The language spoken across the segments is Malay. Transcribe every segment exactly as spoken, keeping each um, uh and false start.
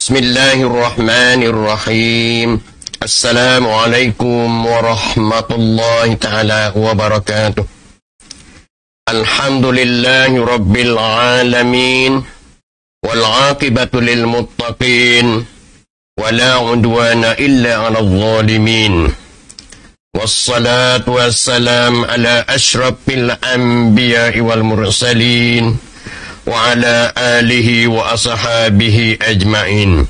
Bismillahirrahmanirrahim. Assalamualaikum warahmatullahi ta'ala wabarakatuh. Alhamdulillahi rabbil alamin. Wal aqibatu lil muttaqin. Wala udwana illa ala zalimin. Wassalatu wassalam ala ashrafil anbiya'i wal mursalin. Wa ala alihi wa ashabihi ajma'in.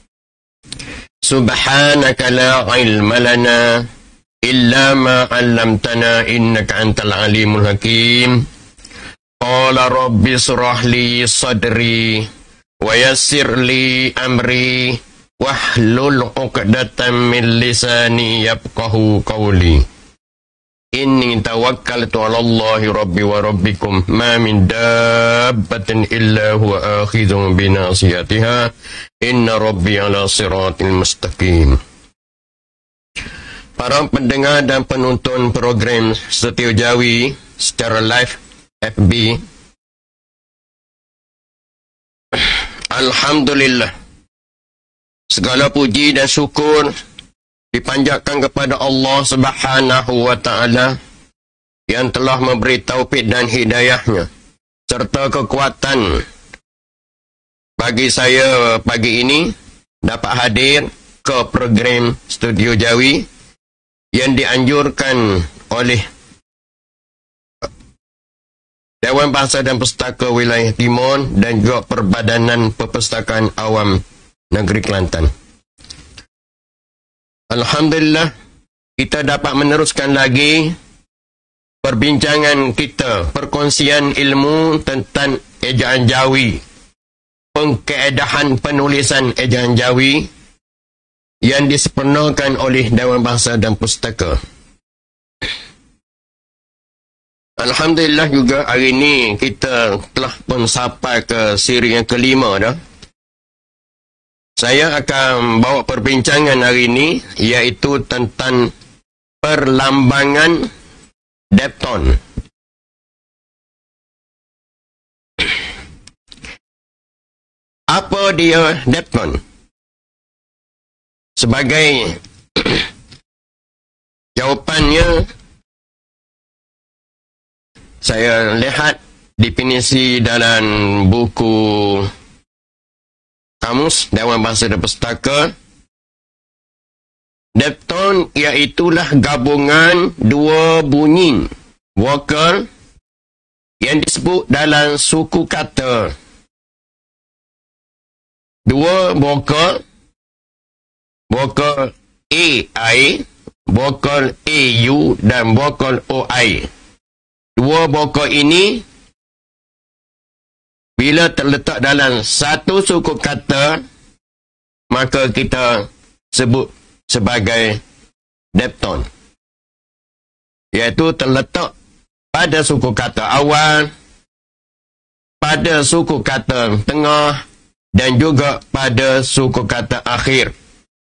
Subhanaka la ilma lana illa ma 'allamtana innaka antal alimul hakim. Qala rabbi shrah li sadri wa yassir li amri wahlul 'uqdatam min lisani yafqahu qawli. Inni tawakkaltu 'ala Allahi rabbi wa rabbikum ma min dabbatin illa huwa akhidhun bi nasiyatiha inna rabbi 'ala siratil mustaqim. Para pendengar dan penonton program Setia Jawi secara live F B, alhamdulillah, segala puji dan syukur dipanjatkan kepada Allah Subhanahu wa ta'ala yang telah memberi taufik dan hidayahnya serta kekuatan bagi saya pagi ini dapat hadir ke program Studio Jawi yang dianjurkan oleh Dewan Bahasa dan Pustaka Wilayah Timur dan juga Perbadanan Perpustakaan Awam Negeri Kelantan. Alhamdulillah, kita dapat meneruskan lagi perbincangan kita, perkongsian ilmu tentang ejaan Jawi, pengkeedahan penulisan ejaan Jawi yang disempurnakan oleh Dewan Bahasa dan Pustaka. Alhamdulillah juga hari ini kita telah pun sampai ke siri yang kelima dah. Saya akan bawa perbincangan hari ini iaitu tentang perlambangan depton. Apa dia depton? Sebagai jawapannya, saya lihat definisi dalam buku Kamus Dewan Bahasa dan Pustaka. Depton iaitulah gabungan dua bunyi vokal yang disebut dalam suku kata. Dua vokal, vokal A I, vokal A U dan vokal O I. Dua vokal ini bila terletak dalam satu suku kata, maka kita sebut sebagai depton. Iaitu terletak pada suku kata awal, pada suku kata tengah dan juga pada suku kata akhir.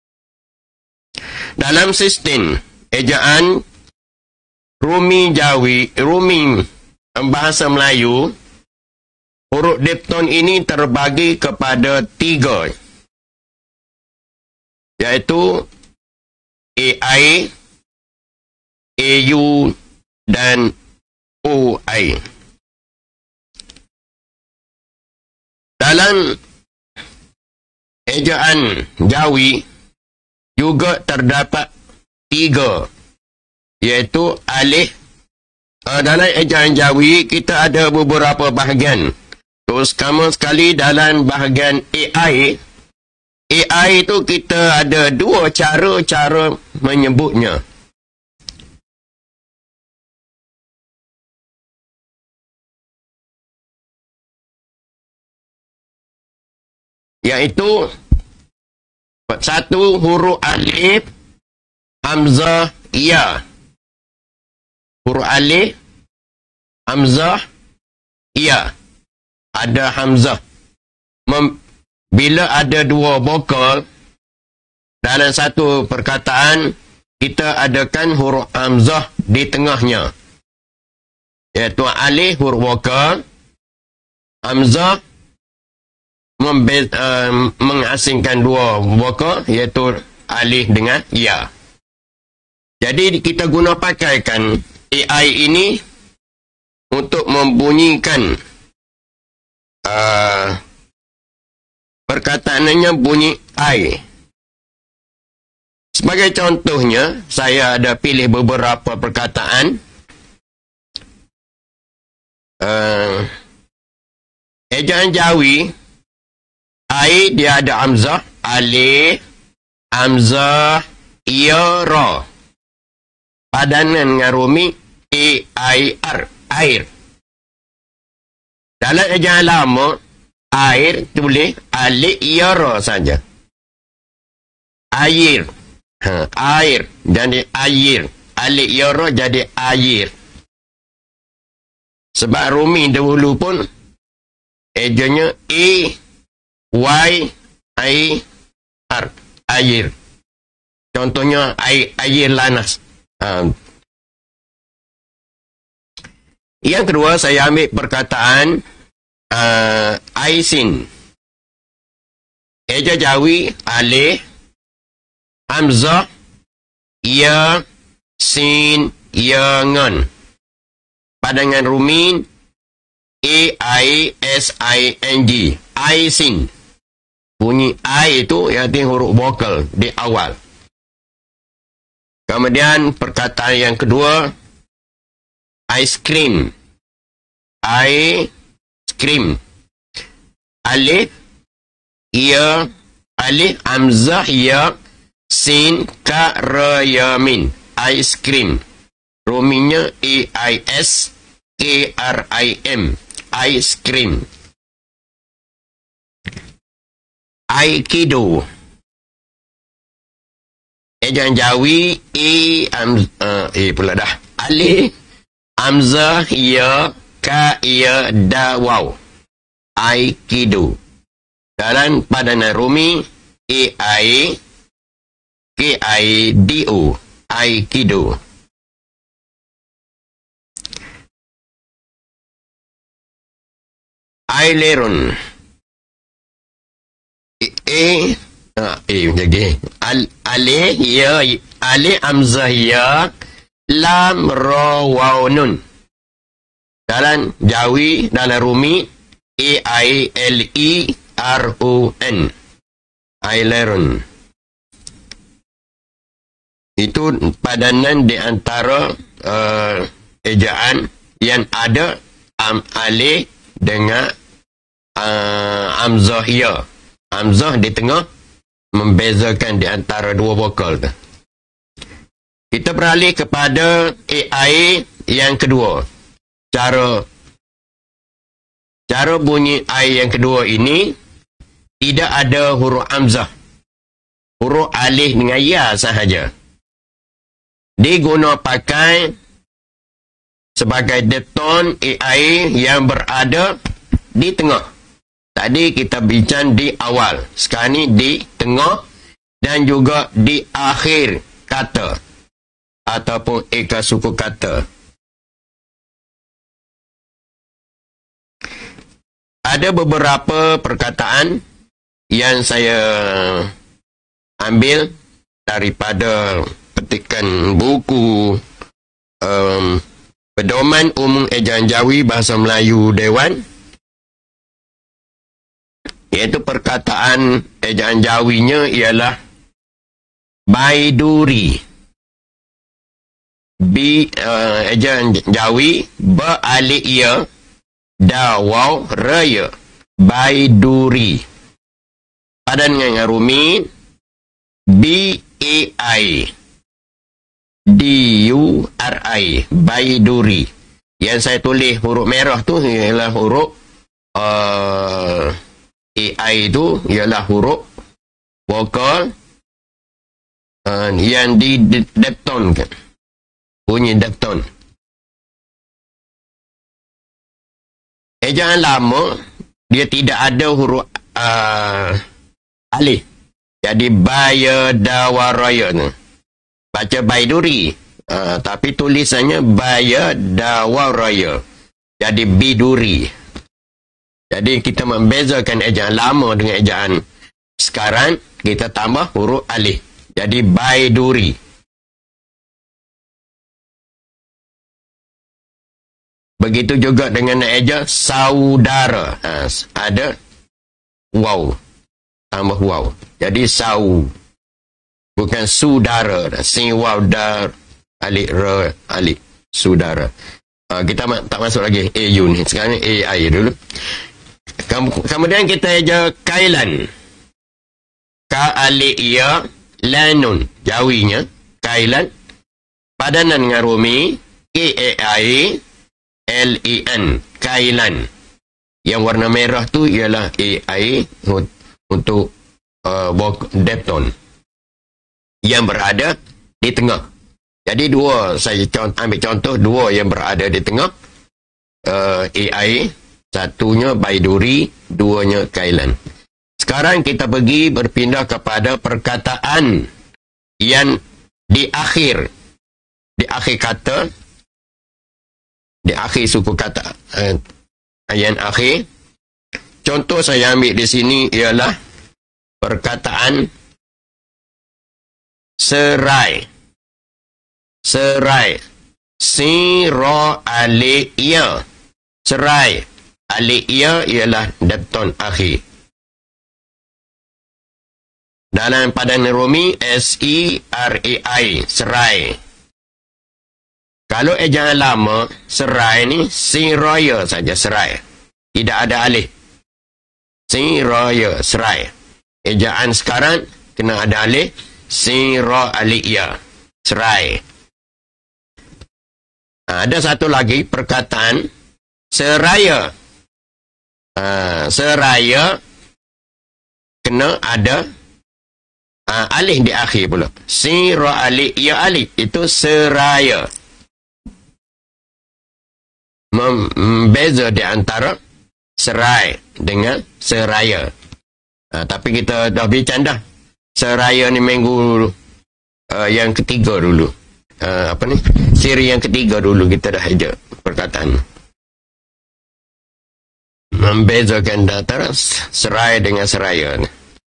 Dalam sistem ejaan Rumi Jawi, Rumi bahasa Melayu, huruf depton ini terbagi kepada tiga, iaitu A I, A U dan O I. Dalam ejaan Jawi juga terdapat tiga, iaitu alif. Dalam ejaan Jawi kita ada beberapa bahagian. Terutama sekali dalam bahagian A I. A I itu kita ada dua cara-cara menyebutnya. Iaitu satu huruf alif, hamzah, ya. Huruf alif, hamzah, ya. Ada hamzah. Mem Bila ada dua vokal dalam satu perkataan, kita adakan huruf hamzah di tengahnya. Iaitu alif huruf vokal, hamzah membe- uh, mengasingkan dua vokal, iaitu alif dengan ya. Jadi kita guna pakaikan A I ini untuk membunyikan uh, perkataannya bunyi I. Sebagai contohnya, saya ada pilih beberapa perkataan. Uh, ejaan Jawi, I dia ada hamzah, alif, hamzah, ya, ra. Padanan dengan rumi A, I, R, air. Dalam ejaan lama, air tulis alif, ya, ra saja. Air. Ha, air jadi air. Alif, ya, ra jadi air. Sebab rumi dahulu pun ejanya A, Y, I, R, air. Contohnya air, air lanas. Ha. Yang kedua, saya ambil perkataan uh, aisin. Eja Jawi, alif, hamzah, ya, sin, ya, ngan. Padangan rumin A, I, S, I, N, G. Aisin. Bunyi I itu iaitu huruf vokal di awal. Kemudian perkataan yang kedua, ice cream. Ice cream. Alif, ya, alif, hamzah, ya, sin, ka, ra, ya, min. Ice cream. Ruminya A, I, S, K, R, I, M. Ice cream. Aikido. Ejaan Jawi, E, am, uh, E pula dah. Alif, hamzah, ya, ka, ya, da, waw. Aikido. Dalam padanan rumi, A, I, K, I, D, O. Aikido. Aileron. E, e ah, e lagi. Al, ale, ya, ale, hamzah, ya, lam, ra, waw, nun. Dalam Jawi, dalam rumi, A, I, L, E, R, O, N. Aileron. Itu padanan di antara uh, ejaan yang ada am, ale dengan uh, hamzah, ya. Hamzah di tengah membezakan di antara dua vokal tu. Kita beralih kepada A I yang kedua. Cara cara bunyi I yang kedua ini tidak ada huruf hamzah. Huruf alif dengan ya sahaja. Diguna pakai sebagai dipton A I yang berada di tengah. Tadi kita bincang di awal. Sekarang ni di tengah dan juga di akhir kata. Ataupun eka suku kata. Ada beberapa perkataan yang saya ambil daripada petikan buku um, Pedoman Umum Ejaan Jawi Bahasa Melayu Dewan. Iaitu perkataan ejaan Jawinya ialah Baiduri. Bi uh, ejaan Jawi ba alif ya, da waw, ra ya. Baiduri. Padan dengan rumi B A I D U R I. Baiduri. Yang saya tulis huruf merah tu ialah huruf uh, A I itu ialah huruf vokal uh, yang di dipton kan. Bunyi dipton. Ejaan lama dia tidak ada huruf uh, alif. Jadi baya dawaraya tu. Baca baiduri. Uh, tapi tulisannya baya dawaraya. Jadi biduri. Jadi kita membezakan ejaan lama dengan ejaan sekarang, kita tambah huruf alif. Jadi Baiduri. Begitu juga dengan eja saudara. Ha, ada waw. Tambah waw. Jadi sau. Bukan saudara. Sin waw dar. Alif ra. Alif. Saudara. Ha, kita tak masuk lagi A U ni. Sekarang ni A I dulu. Kemudian kita eja kailan. Ka alif ya lanun. Jawinya. Kailan. Padanan dengan rumi. K A I L E N. Kailan. Yang warna merah tu ialah A I untuk uh, depton. Yang berada di tengah. Jadi dua, saya ambil contoh, dua yang berada di tengah. Uh, A I. Satunya Baiduri, duanya Kailan. Sekarang kita pergi berpindah kepada perkataan yang di akhir. Di akhir kata. Di akhir suku kata. Uh, yang akhir. Contoh saya ambil di sini ialah perkataan serai. Serai. Sira aliyya. Serai. Aliyya ialah depton akhir. Dalam padanan Rumi, S E R A I. Serai. Kalau ejaan lama, serai ni siraya saja, serai. Tidak ada alif. Siraya, serai. Ejaan sekarang kena ada alif. Sira aliyya. Serai. Ada satu lagi perkataan seraya. Uh, seraya kena ada uh, alif di akhir pula. Sira aliyya alif. Itu seraya. Membeza di antara serai dengan seraya. Uh, tapi kita dah bincang dah. Seraya ni minggu uh, yang ketiga dulu. Uh, apa ni? Siri yang ketiga dulu kita dah aja perkataan. Membezakan antara serai dengan seraya.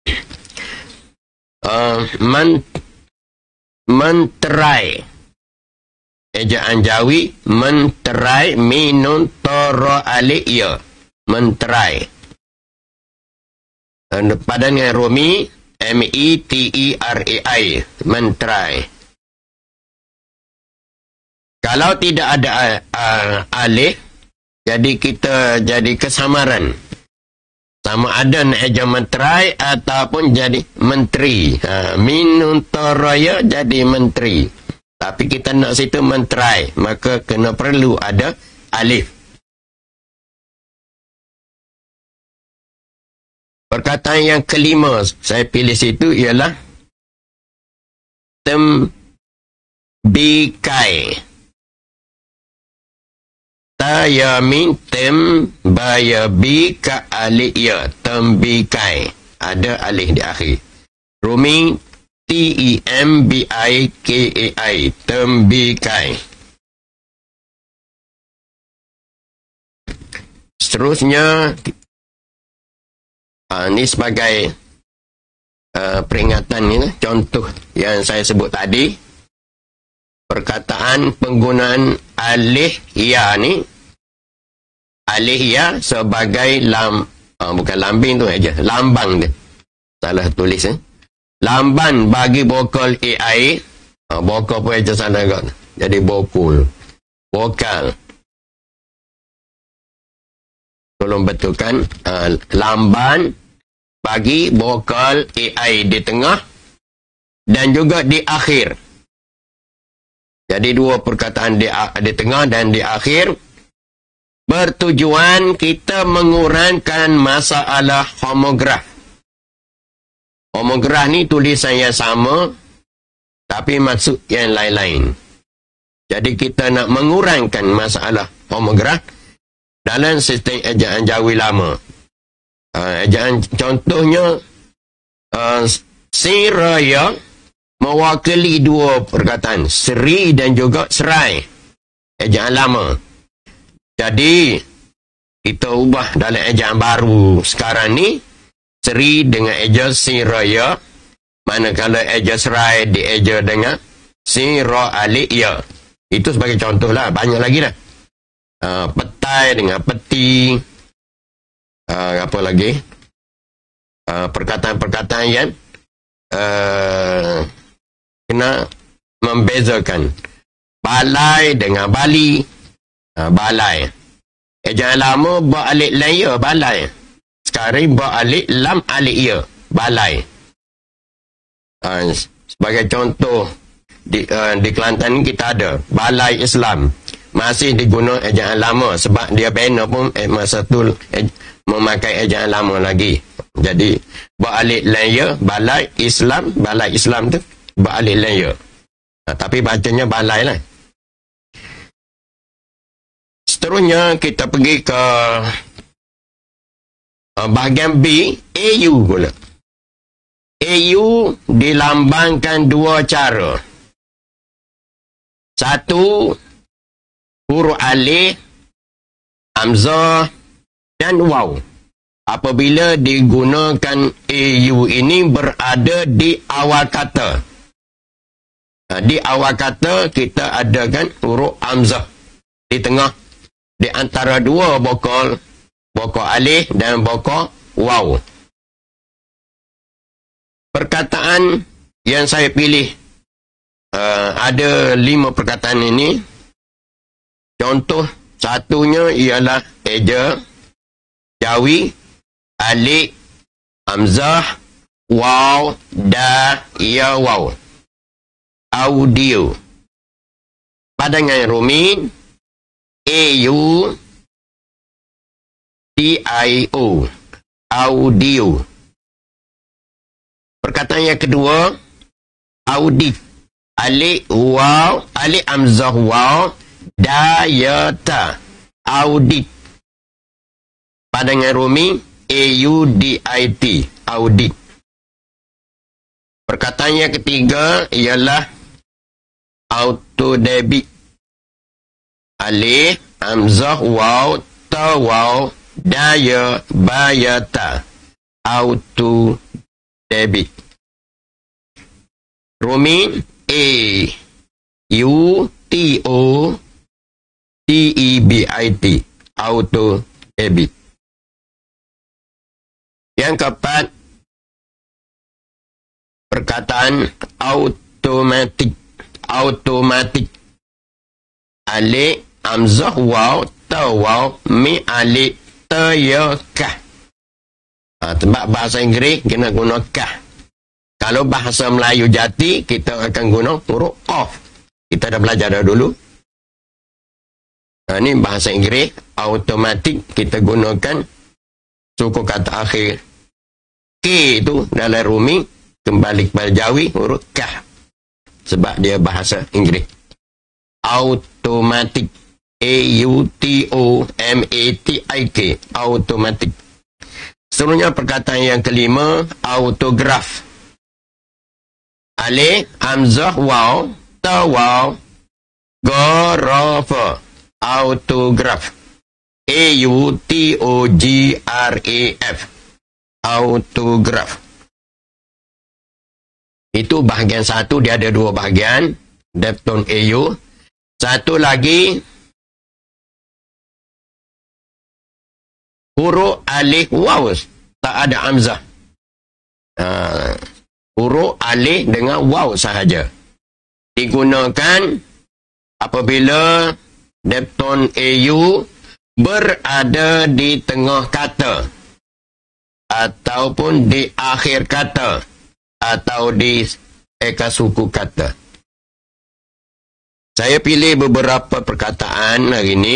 Uh, men, menterai. Ejaan Jawi, menterai, minun, toro, alik, ya. Menterai. Uh, Padannya Rumi, M E T E R A I. Menterai. Kalau tidak ada uh, alif, jadi kita jadi kesamaran. Sama ada nak eja menterai ataupun jadi menteri. Ha, minun toraya jadi menteri. Tapi kita nak situ menterai. Maka kena perlu ada alif. Perkataan yang kelima saya pilih situ ialah tembikai. Tayamin tem baya bi ka aliyya. Tembikai. Ada alif di akhir. Rumi T E M B I K A I. Tembikai. Seterusnya, uh, ini sebagai uh, peringatan ini, contoh yang saya sebut tadi. Perkataan penggunaan alif ya ni, alif ya sebagai lam, uh, bukan lambing tu aja, lambang dia. Salah tulis eh. Lamban bagi vokal A I, uh, vokal pun aja salah kan. Jadi vokal. Vokal. Tolong betulkan, uh, lamban bagi vokal A I di tengah dan juga di akhir. Jadi dua perkataan di, di tengah dan di akhir bertujuan kita mengurangkan masalah homograf. Homograf ni tulisan yang sama tapi maksud yang lain-lain. Jadi kita nak mengurangkan masalah homograf dalam sistem ejaan Jawi lama. Uh, ejaan contohnya uh, siraya mewakili dua perkataan, seri dan juga serai. Ejaan lama. Jadi, kita ubah dalam ejaan baru sekarang ni, seri dengan eja siraya, manakala eja serai dieja dengan sira alif ya. Itu sebagai contoh lah, banyak lagi dah. Uh, petai dengan peti, uh, apa lagi, uh, perkataan-perkataan yang uh, kena membezakan. Balai dengan bali, uh, balai. Ejaan lama ba alif lam ya, balai. Sekarang ba alif lam alif ya, balai. Uh, sebagai contoh, di, uh, di Kelantan ni kita ada balai Islam, masih digunakan ejaan lama sebab dia bina pun eh, masa tu eh, memakai ejaan lama lagi. Jadi ba alif lam ya, balai Islam, balai Islam tu ba alif lam ya. Nah, tapi bacanya balai lah. Seterusnya kita pergi ke uh, bahagian B, A U pula. A U dilambangkan dua cara. Satu, huruf alif, hamzah dan waw. Apabila digunakan A U ini berada di awal kata. Di awal kata kita adakan huruf hamzah di tengah, di antara dua bokol, bokol alif dan bokol waw. Perkataan yang saya pilih, uh, ada lima perkataan ini. Contoh satunya ialah eja, jawi, alif, hamzah, waw, da, ya, waw. Audio. Padangan rumin, A U D I O, audio. Perkataan yang kedua, audit. Alif waw, alif hamzah waw, da, ya, ta, audit. Padangan rumi, A U D I T, audit. Perkataan yang ketiga ialah auto debit. Alif hamzah waw, ta, waw, da, ya, ba, ya, ta, auto debit. Rumin, A U T O T E B I T, auto debit. Yang keempat, perkataan automatik. Automatik. Alif hamzah waw, ta, waw, mi, alif, ta, ya, kah. Ha, sebab bahasa Inggeris kena guna kah. Kalau bahasa Melayu jati, kita akan guna huruf qaf. Kita dah belajar dah dulu. Ha, ini bahasa Inggeris, automatik kita gunakan suku kata akhir. K itu dalam rumi, kembali kepada jawi, huruf kah. Sebab dia bahasa Inggeris. Automatik. A U T O M A T I K. Automatik. Seterusnya perkataan yang kelima, autograf. Alif, hamzah, waw, ta, waw, garafa, autograf. A U T O G R A F, autograf. Itu bahagian satu, dia ada dua bahagian, depton A U. Satu lagi, huruf alif waw, tak ada hamzah. Uh, huruf alif dengan waw sahaja. Digunakan apabila depton A U berada di tengah kata, ataupun di akhir kata, atau di eka suku kata. Saya pilih beberapa perkataan hari ini.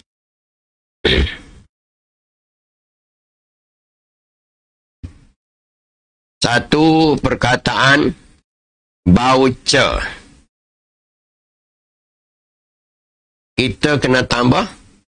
Satu perkataan, voucher. Kita kena tambah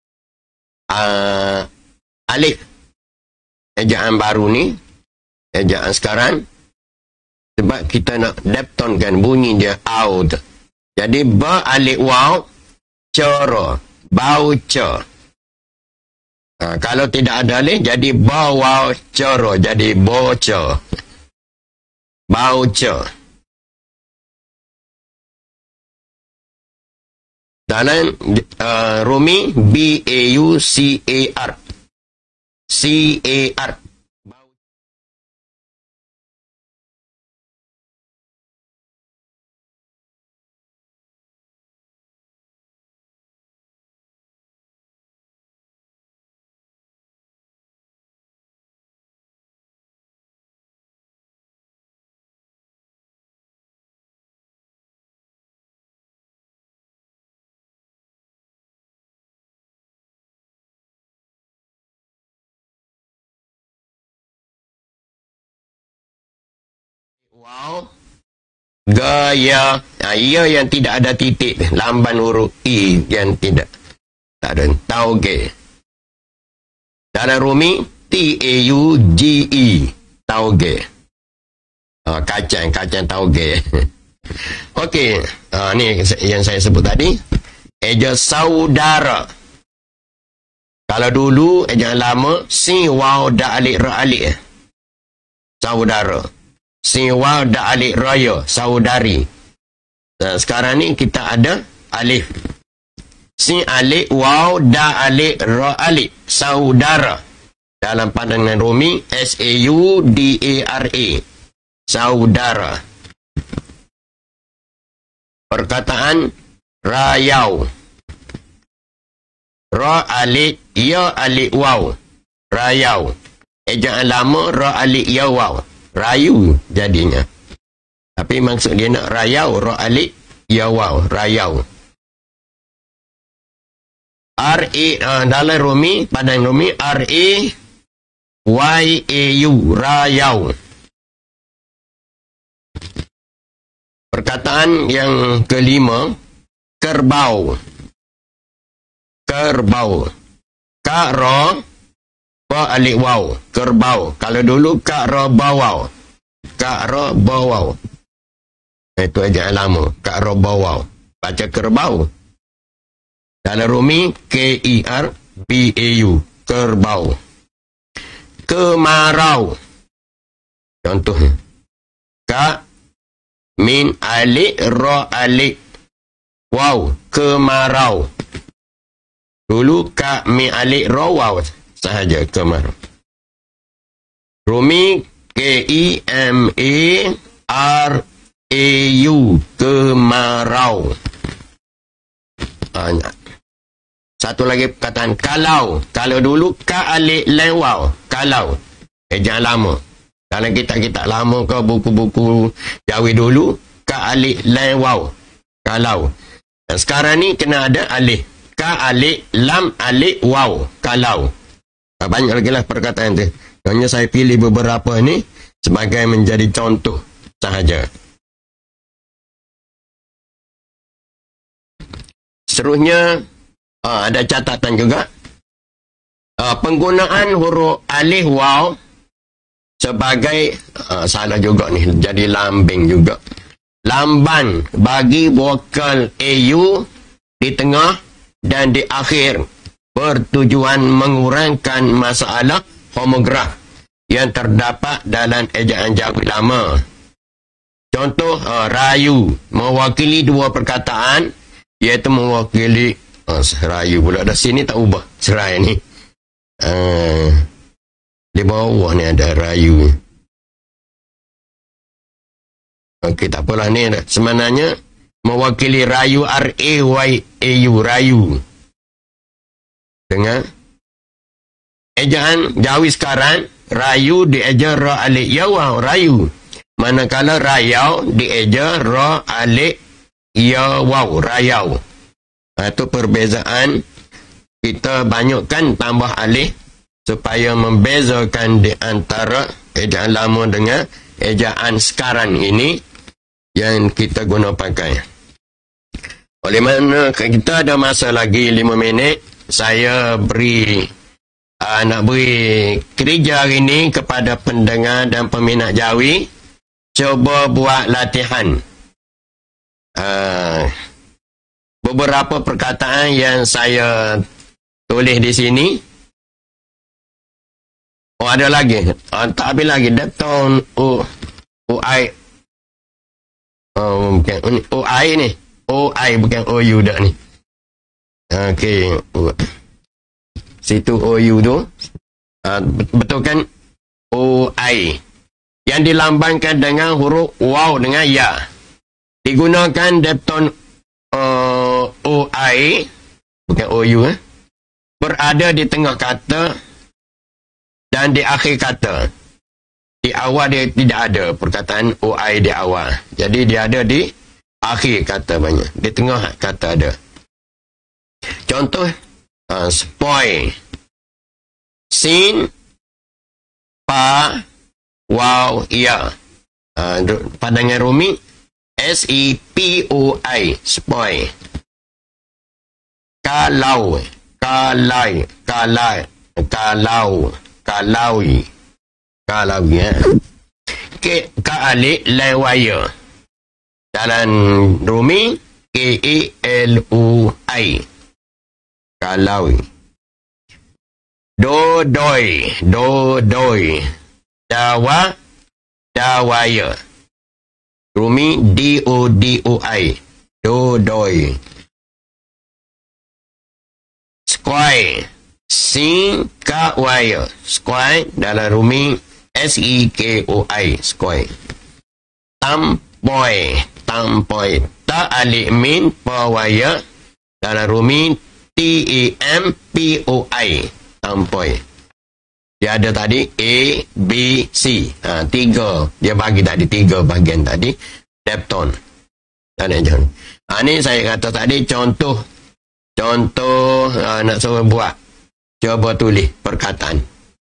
uh, alif. Ejaan baru ni, ejaan sekarang. Sebab kita nak deptonkan bunyi dia out. Jadi ba alif waw, cara, voucher. Ha, kalau tidak ada alih, jadi bawacoro, jadi bocor. Baucer. Dalam uh, Rumi, B A U C A R. C A R. Wow. Gaya. Nah, ia yang tidak ada titik. Lamban huruf I yang tidak. Tak ada. Tauge. Dalam Rumi, T A U G E. Tauge. Oh, kacang. Kacang tauge. Okey. Uh, ni yang saya sebut tadi. Eja saudara. Kalau dulu, eja lama, si waw da alik ra alik. Saudara. Si waw da alif raya, saudari. Nah, sekarang ni kita ada alif. Si alif waw da alif ra alif, saudara. Dalam pandangan Rumi, S A U D A R A. Saudara. Perkataan rayau. Ra alif ya alif waw. Rayau. Ejaan lama ra alif ya waw. Rayu jadinya. Tapi maksud dia nak rayau, ra alif ya waw, rayau. R A uh, dalam Rumi, pada Rumi R A Y A U, rayau. Perkataan yang kelima, kerbau. Kerbau. Ka-ra ba alif waw, kerbau. Kalau dulu ka ra bawau. Ka ra bawau. Itu aja lama. Ka ra bawau. Baca kerbau. Dalam Rumi K E R B A U, kerbau. Kemarau. Contohnya. Ka min alif ra alif waw, kemarau. Dulu ka min alif ra waw sahaja, kemarau. Rumi K E M A R A U, kemarau. Banyak. Satu lagi perkataan kalau. Kalau dulu ka alif lam waw, kalau. Ejaan lama. Dalam kitab-kitab lama ke buku-buku Jawi dulu, ka alif lam waw, kalau. Dan sekarang ni kena ada alif. Ka alif lam alif waw, kalau. Banyak lagi lah perkataan tu. Hanya saya pilih beberapa ni sebagai menjadi contoh sahaja. Seterusnya, uh, ada catatan juga. Uh, penggunaan huruf alif waw sebagai, uh, salah juga ni, jadi lambing juga. Lamban bagi vokal A U di tengah dan di akhir, bertujuan mengurangkan masalah homograf yang terdapat dalam ejaan Jawi lama. Contoh, uh, rayu mewakili dua perkataan, iaitu mewakili oh, rayu pula dah sini tak ubah serai ni. Uh, di bawah ni ada rayu. Okey, tak apalah ni. Sebenarnya mewakili rayu R A Y A U, rayu. Dengan ejaan Jawi sekarang, rayu dieja ra alif ya waw, rayu. Manakala rayau dieja ra alif ya waw, rayau. Itu perbezaan. Kita banyakkan tambah alif supaya membezakan di antara ejaan lama dengan ejaan sekarang ini yang kita guna pakai. Oleh mana kita ada masa lagi lima minit, saya beri uh, nak beri kerja hari ini kepada pendengar dan peminat Jawi. Cuba buat latihan. Uh, beberapa perkataan yang saya tulis di sini, Oh, ada lagi. Uh, tak habis lagi. Depton O O I. Oh, bukan. Ini O I ni. O I bukan O U dah ni. Okey. Situ O U tu. Uh, betul kan? O I. Yang dilambangkan dengan huruf waw dengan ya. Digunakan depton uh, O I. Bukan O U. Eh? Berada di tengah kata dan di akhir kata. Di awal dia tidak ada perkataan O I di awal. Jadi dia ada di akhir kata banyak. Di tengah kata ada. Contoh, uh, spoil. Sin, pa, waw, ya. Uh, padangan Rumi, S E P O I, spoil. Kalau, kalai, kalai, kalau, kalaui, kalau ya. Ke kaalik lewaya. Dalam Rumi, K E L U I, kalaui. Dodoi, dodoi, dawa, dawaya. Rumi D O D O I, dodoi. Squai, sing ka waya. Squai dalam Rumi S E K O I, squai. Tampoi, tampoi. Ta alif min pa waya dalam Rumi T A M P O I, tampoi. Dia ada tadi A, B, C. Ha, tiga. Dia bagi tadi tiga bahagian tadi. Depton. Dan jangan. Ha, ni saya kata tadi contoh. Contoh uh, nak suruh buat. Cuba tulis perkataan.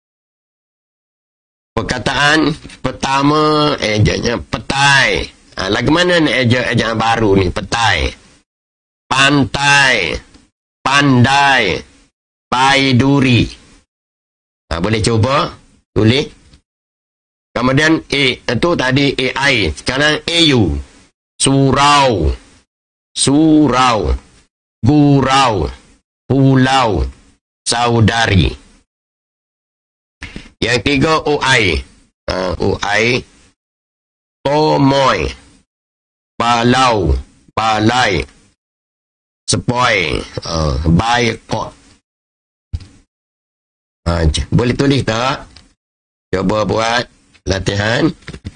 Perkataan pertama ejanya petai. Ha, lagu mana ni ejaan baru ni? Petai. Pantai. Pandai. Baiduri. Ha, boleh cuba tulis. Kemudian A, itu tadi A I. Sekarang A U. Surau. Surau. Gurau. Pulau. Saudari. Yang tiga O I. Ha, O I. Tomoy. Balau. Balai. Sepoi. Uh, Baikot. Ha, boleh tulis tak? Cuba buat latihan.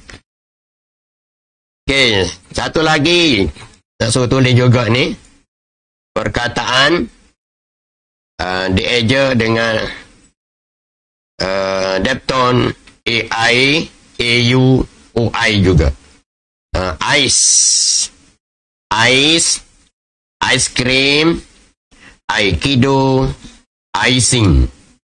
Okey, satu lagi. Nak suruh tulis juga ni. Perkataan uh, dieja dengan uh, depton A I, A U, O I juga. Uh, ice. Ice. Ice cream. Aikido. Icing.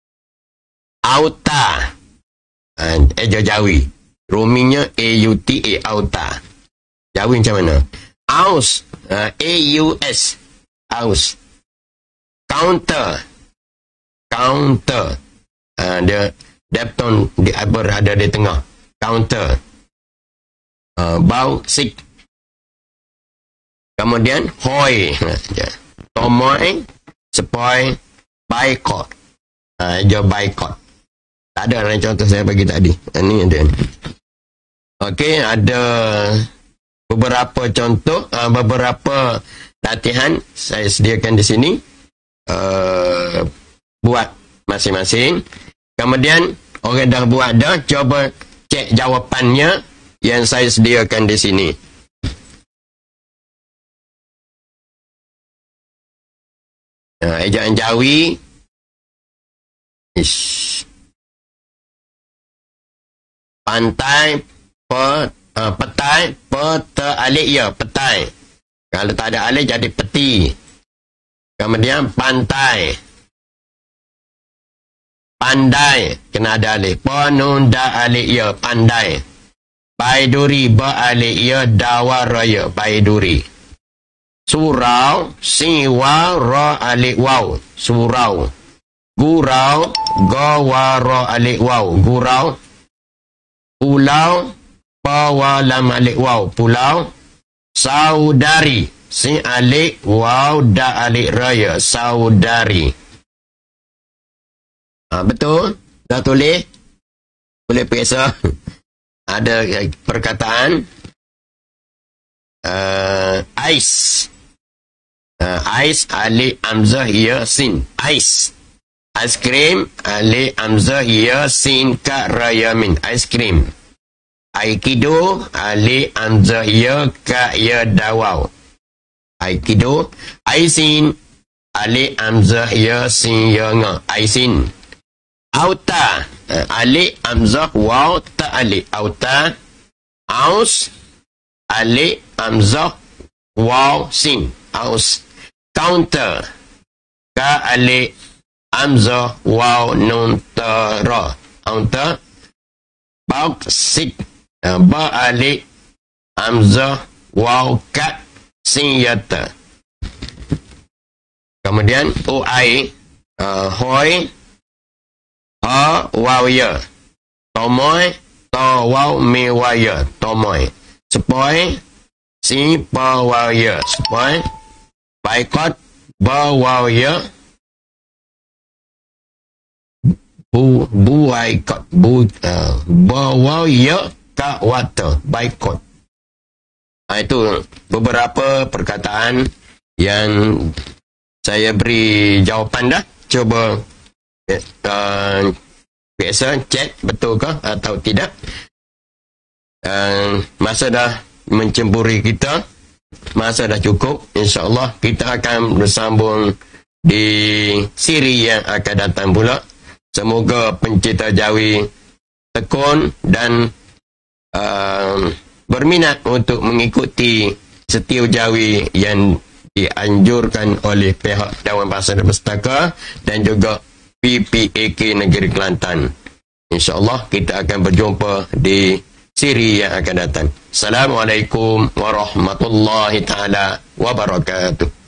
Auta. Uh, eja Jawi. Ruminya A U T A, auta. Jawi macam mana? Aus. Uh, A U S. Aus. Counter. Counter. Uh, dia depton di berada di tengah. Counter. Uh, bau sik. Kemudian hoi. Tomoy. Sepoi. Baikot. Uh, dia baikot. Tak ada lain contoh saya bagi tadi. Ini ada ni. Okey, ada beberapa contoh, uh, beberapa latihan saya sediakan di sini. Uh, buat masing-masing. Kemudian orang dah buat dah, cuba cek jawapannya yang saya sediakan di sini. Uh, ejaan Jawi. Ish. Pantai, pe, uh, petai, pete alik ya, petai. Kalau tak ada alik jadi peti. Kemudian pantai. Pandai, kena ada alik. Penunda alik ya, pandai. Baiduri, ba alik ya, dawaraya, baiduri. Surau, siwa, ra alik waw, surau. Gurau, gawara alik waw, gurau. Pulau, pawalam alik waw, pulau. Saudari, si alik waw, da alik raya, saudari. Ha, betul? Dah tulis? boleh periksa. Ada perkataan uh, ais. Uh, ais alif hamzah ya sin. Ais. Aiskrim alif hamzah ya sin ka ra ya min. Aiskrim. Aikido alif hamzah ya ka ya dawau. Aikido. Aisin alif hamzah ya sin ya nga. Aisin. Auta uh, alif hamzah waw ta alif. Auta. Aus alif hamzah waw sin. Aus. Counter ka alif hamzah waw nun ta ra. Counter. Boxing uh, ba alif hamzah waw ka sin yata. Kemudian uai uh, hoi ha waw ya. Tomoy to waw mi wa ya. Tomoy. Sepoi si pa waw ya. Sepoi. Baikot ba waw ya. Bu bu baikot bu uh, ba waw ya ka wata. Baikot. Nah, itu beberapa perkataan yang saya beri jawapan dah. Cuba uh, biasa cek betul ke atau tidak. Uh, masa dah mencemburi kita. Masa dah cukup. InsyaAllah kita akan bersambung di siri yang akan datang pula. Semoga pencinta Jawi tekun dan uh, berminat untuk mengikuti setiap Jawi yang dianjurkan oleh pihak Dewan Bahasa dan Pustaka dan juga P P A K Negeri Kelantan. InsyaAllah kita akan berjumpa di siri yang akan datang. Assalamualaikum warahmatullahi taala wabarakatuh.